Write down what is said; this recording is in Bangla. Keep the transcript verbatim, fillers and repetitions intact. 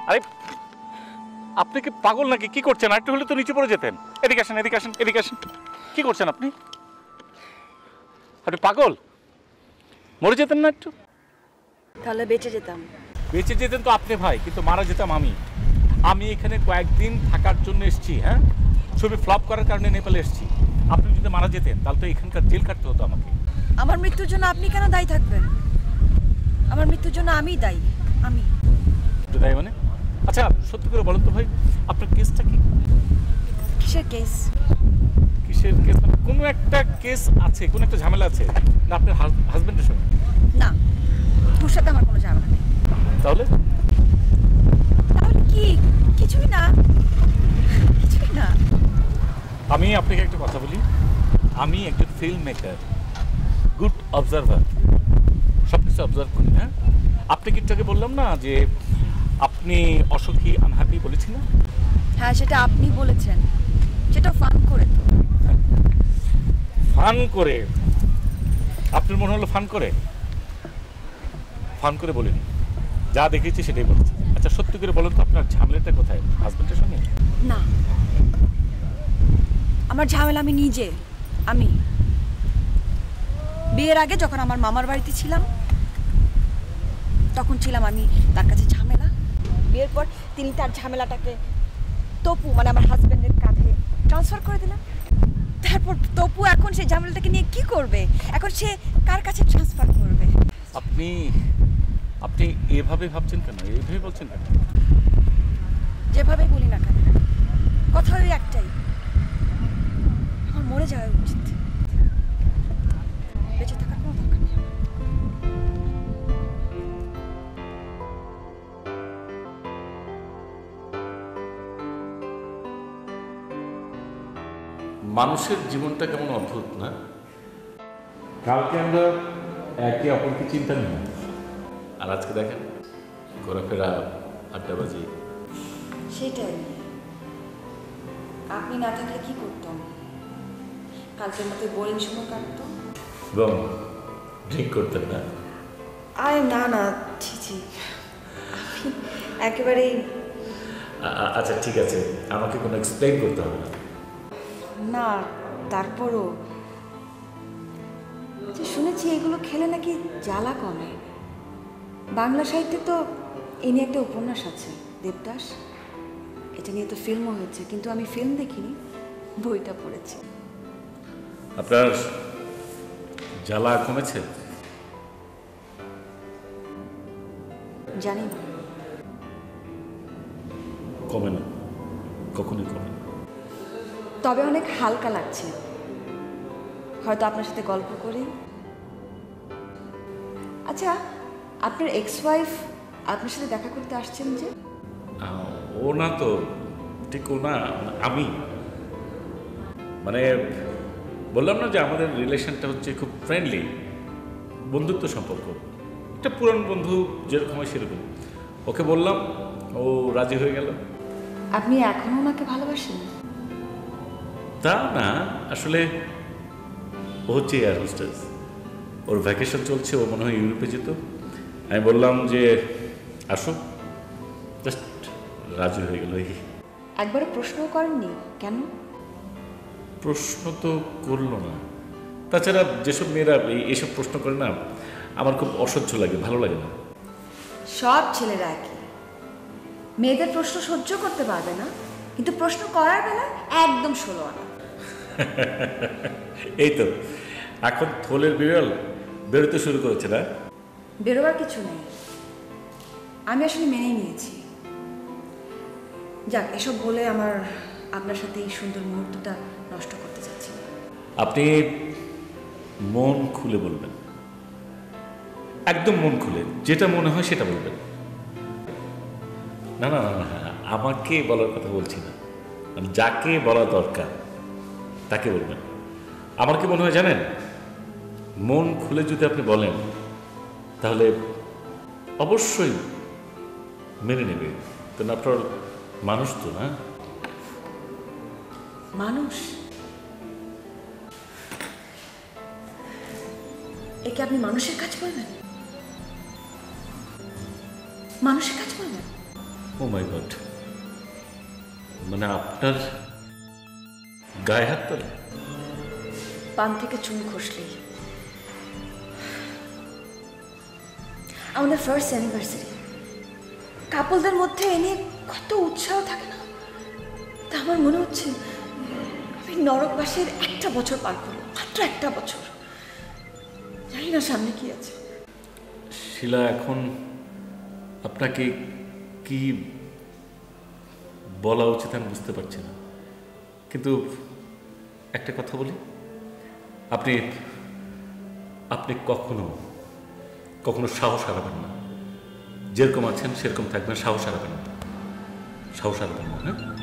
আরে আপনি কি পাগল নাকি? কি করছেন? একটু হলে তো নিচে পড়ে যেতেন। এদিকে আসেন, এদিকে আসেন, এদিকে আসেন। কি করছেন আপনি? আপনি পাগল? মরে যেতেন না একটু? তাহলে বেঁচে যেতাম। বেঁচে যেতেন তো আপনি ভাই, কিন্তু মারা যেতাম আমি। আমি এখানে কয়েকদিন থাকার জন্য এসেছি। হ্যাঁ, ছবি ফ্লপ করার কারণে নেপালে এসেছি। আপনি যদি মারা যেতেন তাহলে তো এখানকার জেল কাটতে হতো আমাকে। আমার মৃত্যুর জন্য আপনি কেন দায়ী থাকবেন? আমার মৃত্যুর জন্য আমিই দায়ী। আমি দায়ী মানে? আচ্ছা সত্যি করে বলেন তো ভাই, আপনার কেসটা কি? কিসের কেস? কিসের কেস? মানে কোনো একটা কেস আছে, কোনো একটা ঝামেলা আছে না আপনার হাজবেন্ডের সঙ্গে? না, ওর সাথে আমার কোনো ঝামেলা নেই। তাহলে তাহলে কি? কিছুই না, কিছুই না। আমি আপনাকে একটা কথা বলি, আমি একজন ফিল্ম মেকার, গুড অবজারভার, সব কিছু অবজার্ভ করি। হ্যাঁ, আপনাকে একটু আগে বললাম না যে আপনি অসুখী, আনহ্যাপি বলেছি না? হ্যাঁ, সেটা আপনি বলেছেন, সেটা ফান করে। তো ফান করে? আপনার মনে হলো ফান করে? ফান করে বলিনি, যা দেখেছি সেটাই বলেছি। আচ্ছা সত্যি করে বলেন তো আপনার ঝামেলাটা কোথায়? হাজবেন্ডের সঙ্গে? না, আমার ঝামেলা আমি নিজে। আমি বিয়ের আগে যখন আমার মামার বাড়িতে ছিলাম তখন ছিলাম আমি তার কাছে ঝামেলা। বিয়ের পর তিনি তার ঝামেলাটাকে তপু মানে আমার হাজবেন্ডের কাঁধে ট্রান্সফার করে দিলাম। তারপর তপু এখন সেই ঝামেলাটাকে নিয়ে কি করবে? এখন সে কার কাছে ট্রান্সফার করবে? আপনি আপনি এভাবে ভাবছেন কেন? এইভাবে বলছেন কেন? যেভাবে বলি না কেন, কথা ওই একটাই, আমার মরে যাওয়া উচিত। বেঁচে থাকার কোনো দরকার নেই। মানুষের জীবনটা কেমন অদ্ভুত না? কালকে আমরা একে অপরকে চিন্তা নিই না, আর আজকে দেখেন ঘোরাফেরা, আড্ডাবাজি। সেটাই, আপনি না থাকলে কি করতাম? কালকের মতো বোরিং সময় কাটতো এবং ড্রিঙ্ক করতেন না? আরে না না, ছি ছি, আপনি একেবারেই। আচ্ছা ঠিক আছে, আমাকে কোনো এক্সপ্লেইন করতে হবে না। না, তারপরও যে শুনেছি এগুলো খেলে নাকি জ্বালা কমে। বাংলা সাহিত্যে তো এ নিয়ে একটা উপন্যাস আছে, দেবদাস। এটা নিয়ে তো ফিল্মও হয়েছে, কিন্তু আমি ফিল্ম দেখিনি, বইটা পড়েছি। আপনার জ্বালা কমেছে? জানি না, কমে না, কখনোই কমে না। তবে অনেক হালকা লাগছে, হয়তো আপনার সাথে গল্প করি। আচ্ছা, আপনার এক্স ওয়াইফ আপনার সাথে দেখা করতে আসছেন যে? ও না তো, ঠিক ও না, আমি। মানে বললাম না যে আমাদের রিলেশনটা হচ্ছে খুব ফ্রেন্ডলি, বন্ধুত্ব সম্পর্ক, একটা পুরান বন্ধু যেরকম হয় সেরকম। ওকে বললাম, ও রাজি হয়ে গেল। আপনি এখনো ওনাকে ভালোবাসেন? তা না, আসলে ও হচ্ছে এয়ার হোস্টেস, ওর ভ্যাকেশন চলছে, ও মনে হয় ইউরোপে যেত। আমি বললাম যে আসো, জাস্ট রাজি হয়ে গেল। একবারও প্রশ্ন করেননি কেন? প্রশ্ন তো করলো না। তাছাড়া যেসব মেয়েরা এইসব প্রশ্ন করে না, আমার খুব অসহ্য লাগে, ভালো লাগে না। সব ছেলেরা একই, মেয়েদের প্রশ্ন সহ্য করতে পারবে না, কিন্তু প্রশ্ন করার বেলা একদম ষোলো আনা। এই তো এখন থলের বিড়াল বেরোতে শুরু করেছে না? বেরোবার কিছু নেই, আমি আসলে মেনেই নিয়েছি। যাক, এসব বলে আমার আপনার সাথে এই সুন্দর মুহূর্তটা নষ্ট করতে চাচ্ছি না। আপনি মন খুলে বলবেন, একদম মন খুলে, যেটা মনে হয় সেটা বলবেন। না না না, আমাকে বলার কথা বলছি না, মানে যাকে বলা দরকার তাকে বলবেন। আমার কি মনে হয় জানেন, মন খুলে যদি আপনি বলেন তাহলে অবশ্যই মেনে নেবে, কারণ আপনার মানুষ তো না। মানুষ? একে আপনি মানুষের কাজ করবেন? মানুষের কাজ করবেন? ও মাই গড, মানে আপনার গায়ে হাত তোলে? পান থেকে চুন খসলেই। আমাদের ফার্স্ট অ্যানিভার্সারি, কাপলদের মধ্যে এ নিয়ে কত উৎসাহ থাকে না? তা আমার মনে হচ্ছে আমি নরকবাসীর একটা বছর পার করবো, মাত্র একটা বছর। জানি না সামনে কি আছে। শিলা, এখন আপনাকে কি বলা উচিত আমি বুঝতে পারছি না, কিন্তু একটা কথা বলি, আপনি আপনি কখনো কখনো সাহস হারাবেন না। যেরকম আছেন সেরকম থাকবেন, সাহস হারাবেন না, সাহস হারাবেন না। হ্যাঁ,